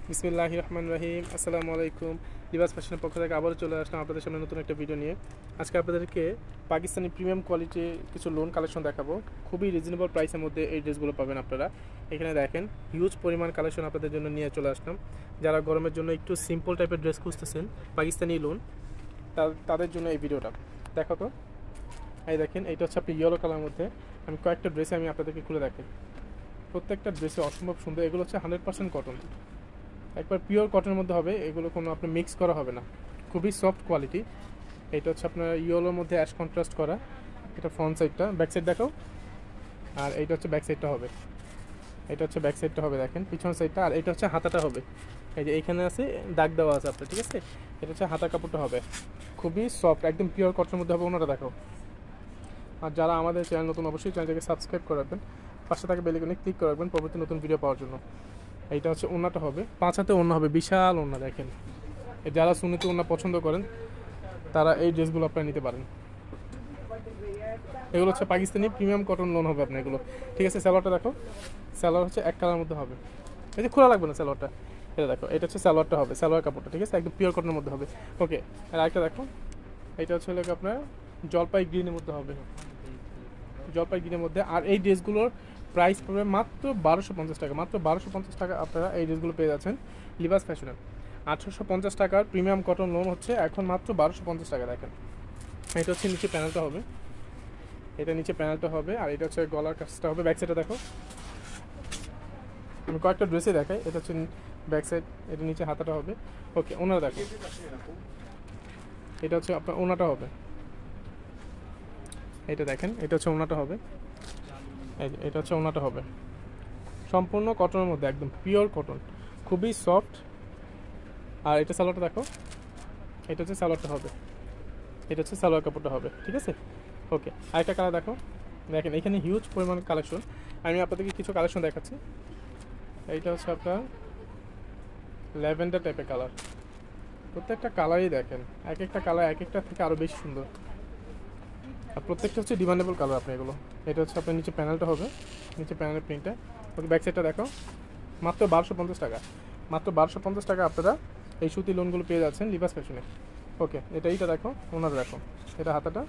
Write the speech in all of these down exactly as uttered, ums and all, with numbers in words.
বিসমিল্লাহির রহমানির রহিম। আসসালামু আলাইকুম। লিবাস ফ্যাশনের পক্ষ থেকে আবারও চলে আসলাম আপনাদের সামনে নতুন একটা ভিডিও নিয়ে। আজকে আপনাদেরকে পাকিস্তানি প্রিমিয়াম কোয়ালিটির কিছু লোন কালেকশন দেখাবো। খুবই রিজনেবল প্রাইসের মধ্যে এই ড্রেসগুলো পাবেন আপনারা। এখানে দেখেন হিউজ পরিমাণ কালেকশন আপনাদের জন্য নিয়ে চলে আসলাম। যারা গরমের জন্য একটু সিম্পল টাইপের ড্রেস খুঁজতেছেন পাকিস্তানি লোন, তাদের জন্য এই ভিডিওটা দেখো। তো এই দেখেন, এইটা হচ্ছে আপনি ইয়েলো কালার মধ্যে। আমি কয়েকটা ড্রেসে আমি আপনাদেরকে খুলে দেখাই। প্রত্যেকটা ড্রেসে অসম্ভব সুন্দর। এগুলো হচ্ছে হান্ড্রেড পার্সেন্ট কটন, একবার পিওর কটনের মধ্যে হবে। এগুলো কোনো আপনি মিক্স করা হবে না, খুবই সফট কোয়ালিটি। এটা হচ্ছে আপনার ইয়েলোর মধ্যে অ্যাশ কন্ট্রাস্ট করা। এটা ফ্রন্ট সাইডটা, ব্যাক সাইড দেখাও। আর এইটা হচ্ছে ব্যাক সাইডটা হবে। এটা হচ্ছে ব্যাক সাইডটা হবে, দেখেন পিছন সাইডটা। আর এটা হচ্ছে হাতাটা হবে, এই যে এইখানে আছে দাগ দেওয়া আছে আপনার, ঠিক আছে। এটা হচ্ছে হাতা কাপড়টা হবে, খুবই সফট, একদম পিওর কটনের মধ্যে হবে। ওনাটা দেখাও। আর যারা আমাদের চ্যানেল নতুন, অবশ্যই চ্যানেলটাকে সাবস্ক্রাইব করে রাখবেন, পাশে থাকা বেল আইকনে ক্লিক করে রাখবেন পরবর্তী নতুন ভিডিও পাওয়ার জন্য। এইটা হচ্ছে ওন্নাটা হবে, পাঁচ হাতে ওন্না হবে, বিশাল ওন্না। দেখেন, যারা সুন্নতি ওন্না পছন্দ করেন তারা এই ড্রেসগুলো আপনারা নিতে পারেন। এগুলো হচ্ছে পাকিস্তানি প্রিমিয়াম কটন লোন হবে আপনার এগুলো, ঠিক আছে। সালোয়ারটা দেখো, সালোয়ার হচ্ছে এক কালার মধ্যে হবে। এই যে খোলা লাগবে না সালোয়ারটা, এটা দেখো। এটা হচ্ছে সালোয়ারটা হবে, সালোয়ার কাপড়টা, ঠিক আছে, একদম পিওর কটনের মধ্যে হবে। ওকে, আর আরেকটা দেখো, এটা হচ্ছে আপনার জলপাই গ্রিনের মধ্যে হবে, জলপাই গ্রিনের মধ্যে। আর এই ড্রেসগুলোর প্রাইস পড়বে মাত্র বারোশো পঞ্চাশ টাকা। মাত্র বারোশো পঞ্চাশ টাকা আপনারা এই ড্রেসগুলো পেয়ে যাচ্ছেন লিবাস ফ্যাশনে। আঠারোশো পঞ্চাশ টাকার প্রিমিয়াম কটন লোন হচ্ছে এখন মাত্র বারোশো পঞ্চাশ টাকা। দেখেন, এটা হচ্ছে নিচে প্যানেলটা হবে, এটা নিচে প্যানেলটা হবে। আর এটা হচ্ছে গলার কাজটা হবে। ব্যাক সাইডটা দেখো, আমি কয়েকটা ড্রেসে দেখাই। এটা হচ্ছে ব্যাক সাইড, এটা নিচে হাতাটা হবে। ওকে, ওনারা দেখো, এটা হচ্ছে আপনার ওনাটা হবে। এটা দেখেন, এটা হচ্ছে ওনাটা হবে। এই যে এটা হচ্ছে ওনাটা হবে, সম্পূর্ণ কটনের মধ্যে, একদম পিওর কটন, খুবই সফট। আর এটা সালোয়ারটা দেখো, এটা হচ্ছে সালোয়ারটা হবে, এটা হচ্ছে সালোয়ার কাপড়টা হবে, ঠিক আছে। ওকে, আরেকটা কালার দেখো। দেখেন, এখানে হিউজ পরিমাণ কালেকশন। আমি আপনাদেরকে কিছু কালেকশন দেখাচ্ছি। এইটা হচ্ছে আপনার ল্যাভেন্ডার টাইপের কালার। প্রত্যেকটা কালারই দেখেন, এক একটা কালার এক একটা থেকে আরও বেশি সুন্দর। আর প্রত্যেকটা হচ্ছে ডিমান্ডেবল কালার আপনি এগুলো। এটা হচ্ছে আপনার নিচে প্যানেলটা হবে, নিচে প্যানেলের প্রিন্টটা। ওকে, ব্যাক সাইডটা দেখো, মাত্র বারোশো পঞ্চাশ টাকা। মাত্র বারোশো পঞ্চাশ টাকা আপনারা এই সুতি লোনগুলো পেয়ে যাচ্ছেন লিবাস ফ্যাশনে। ওকে, এটা এইটা দেখো, ওনার দেখো, এটা হাতাটা।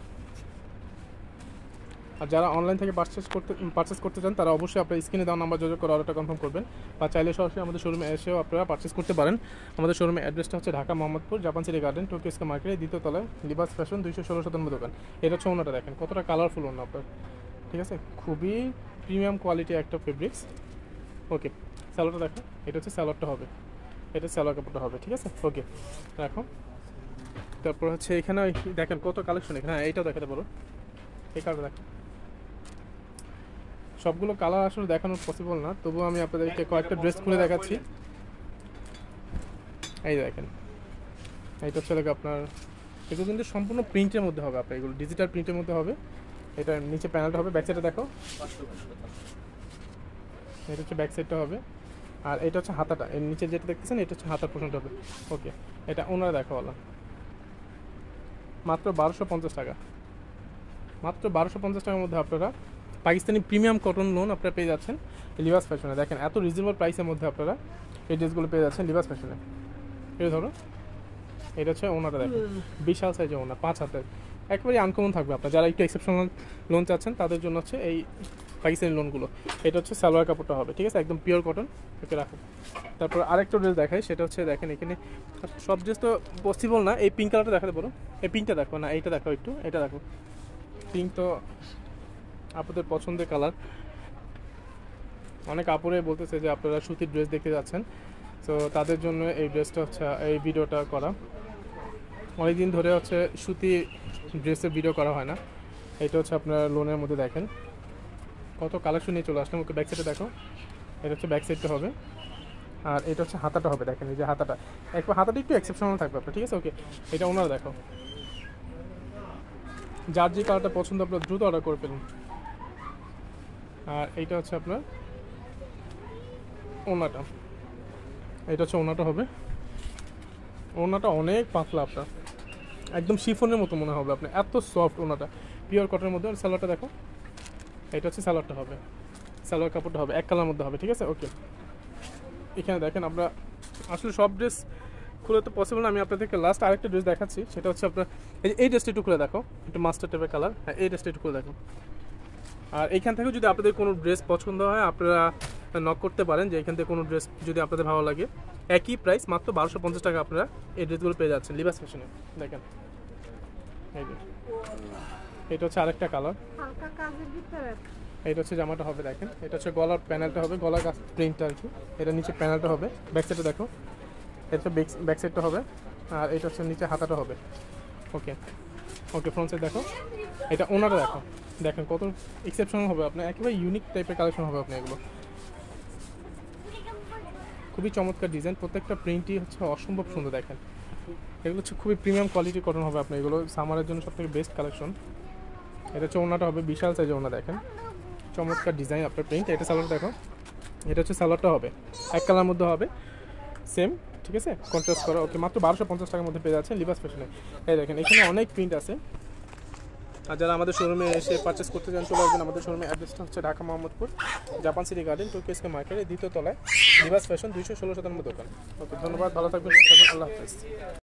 আর যারা অনলাইন থেকে পারচেস করতে পারচেস করতে চান তারা অবশ্যই আপনার স্ক্রিনে দেওয়া নাম্বার যোগাযোগ করে অর্ডারটা কনফার্ম করবেন, বা চাইলে সরাসরি আমাদের শোরুমে এসেও আপনারা পারচেস করতে পারেন। আমাদের শোরুমের অ্যাড্রেসটা হচ্ছে Dhaka Mohammadpur Japan city garden Tokyo square মার্কেটের দ্বিতীয় তলায় লিবাস ফ্যাশন দুইশো ষোলো শতাংশ দোকান। এটা হচ্ছে ওনাটা, দেখেন কতটা কালারফুল ওনা আপনার, ঠিক আছে। খুবই প্রিমিয়াম কোয়ালিটি একটা ফেব্রিক্স। ওকে, স্যালোয়ারটা দেখো, এটা হচ্ছে স্যালোয়ারটা হবে, এটা স্যালোয়ার কাপড়টা হবে, ঠিক আছে। ওকে, রাখো। তারপর হচ্ছে এখানে দেখেন কত কালেকশন। এখানে হ্যাঁ, এইটাও দেখাতে পারো, এই কালারটা দেখো। সবগুলো কালার আসলে দেখানো পসিবল না, তবুও আমি আপনাদেরকে কয়েকটা ড্রেস খুলে দেখাচ্ছি। এই দেখেন, এইটা হচ্ছে আপনার, এগুলো কিন্তু সম্পূর্ণ প্রিন্টের মধ্যে হবে আপনার, এগুলো ডিজিটাল প্রিন্টের মধ্যে হবে। এটা নিচে প্যানেলটা হবে, ব্যাক সাইডটা দেখো, এটা হচ্ছে ব্যাক সাইডটা হবে। আর এটা হচ্ছে হাতাটা, এর নিচে যেটা দেখতেছেন এটা হচ্ছে হাতার পোর্শনটা হবে। ওকে, এটা ওনারা দেখা বলা, মাত্র বারোশো পঞ্চাশ টাকা। মাত্র বারোশো পঞ্চাশ টাকার মধ্যে আপনারা পাকিস্তানি প্রিমিয়াম কটন লোন আপনারা পেয়ে যাচ্ছেন লিবাস ফ্যাশনে। দেখেন, এত রিজনেবল প্রাইসের মধ্যে আপনারা এই ড্রেসগুলো পেয়ে যাচ্ছেন লিবাস ফ্যাশনে। এটা ধরো, এটা হচ্ছে ওনাটা দেখেন, বিশাল সাইজের ওনা, পাঁচ হাতের, একেবারে আনকমন থাকবে। আপনার যারা একটু এক্সেপশনাল লোন চাচ্ছেন তাদের জন্য হচ্ছে এই পাকিস্তানি লোনগুলো। এটা হচ্ছে সালোয়ার কাপড়টা হবে, ঠিক আছে, একদম পিওর কটন। ওকে, রাখো। তারপর আরেকটা ড্রেস দেখাই, সেটা হচ্ছে দেখেন, এখানে সব ড্রেস তো পসিবল না। এই পিঙ্ক কালারটা দেখাতে পারো, এই পিঙ্কটা দেখো না, এইটা দেখো একটু, এটা দেখো। পিঙ্ক তো আপনাদের পছন্দের কালার। অনেক আপুরে বলতেছে যে আপনারা সুতির ড্রেস দেখতে যাচ্ছেন, তো তাদের জন্য এই ড্রেসটা হচ্ছে, এই ভিডিওটা করা। অনেকদিন ধরে হচ্ছে সুতি ড্রেসের ভিডিও করা হয় না। এটা হচ্ছে আপনার লোনের মধ্যে দেখেন কত কালেকশন নিয়ে চলে আসলাম। ওকে, ব্যাক সাইডে দেখো, এটা হচ্ছে ব্যাক সাইডটা হবে। আর এটা হচ্ছে হাতাটা হবে, দেখেন এই যে হাতাটা, একবার হাতাটা একটু এক্সেপশনাল থাকবে আপনার, ঠিক আছে। ওকে, এটা ওনারা দেখো, যার যে কালারটা পছন্দ আপনার দ্রুত অর্ডার করে ফেলুন। আর এইটা হচ্ছে আপনার ওনাটা, এটা হচ্ছে ওনাটা হবে। ওনাটা অনেক পাতলা আপনার, একদম শিফনের মতো মনে হবে আপনার, এত সফট ওনাটা, পিওর কটনের মধ্যে। সালোয়ারটা দেখো, এটা হচ্ছে সালোয়ারটা হবে, সালোয়ার কাপড়টা হবে এক কালার মধ্যে হবে, ঠিক আছে। ওকে, এখানে দেখেন আমরা আসলে সব ড্রেস খুলে তো পসিবল না, আমি আপনাদেরকে লাস্ট আরেকটা ড্রেস দেখাচ্ছি, সেটা হচ্ছে আপনার এই এই ড্রেসটা একটু খুলে দেখো, একটু মাস্টার টাইপের কালার। হ্যাঁ, এই ড্রেসটা একটু খুলে দেখো। আর এইখান থেকে যদি আপনাদের কোনো ড্রেস পছন্দ হয় আপনারা নক করতে পারেন, যে এখান থেকে কোনো ড্রেস যদি আপনাদের ভালো লাগে। একই প্রাইস, মাত্র বারোশো পঞ্চাশ টাকা আপনারা এই ড্রেসগুলো পেয়ে যাচ্ছেন লিভাস ফ্যাশনে। দেখেন এই যে এটা হচ্ছে আরেকটা কালার, হালকা কাজের ভিতরে এটা হচ্ছে জামাটা হবে। দেখেন এটা হচ্ছে গলার প্যানেলটা হবে, গলার কাজ প্রিন্টটা আর কি। এটা নিচে প্যানেলটা হবে, ব্যাক সাইডে দেখো, এটা ব্যাক সাইডটা হবে, আর এটা হচ্ছে নিচে হাতাটা হবে। ওকে ওকে ফ্রন্ট সাইড দেখো, এটা ওনাটা দেখো, দেখেন কত এক্সেপশনাল হবে আপনার, একেবারে ইউনিক টাইপের কালেকশন হবে আপনার। এগুলো খুবই চমৎকার ডিজাইন, প্রত্যেকটা প্রিন্টই হচ্ছে অসম্ভব সুন্দর। দেখেন এগুলো হচ্ছে খুবই প্রিমিয়াম কোয়ালিটি কটন হবে আপনার, এগুলো সামারের জন্য সবথেকে বেস্ট কালেকশন। এটা হচ্ছে ওনাটা হবে, বিশাল সাইজের ওনা। দেখেন চমৎকার ডিজাইন আপনার প্রিন্ট। এটা সালোয়ার দেখো, এটা হচ্ছে সালোয়ারটা হবে এক কালার মধ্যে হবে সেম, ঠিক আছে, কন্ট্রাস্ট করা। ওকে মাত্র বারোশো পঞ্চাশ টাকার মধ্যে পেয়ে যাচ্ছেন লিভাস ফ্যাশনে। এই দেখেন এখানে অনেক প্রিন্ট আছে। আর যারা আমাদের শোরুমে এসে পারচেস করতে চান চলে আসবেন। আমাদের শোরুমের অ্যাড্রেসটা হচ্ছে Dhaka Mohammadpur Japan city garden টোকিওস্কে মার্কেটের দ্বিতীয় তলায় লিভাস ফ্যাশন দুইশো ষোলো শতাংশ দোকান। ওকে ধন্যবাদ, ভালো থাকবেন, আল্লাহ হাফেজ।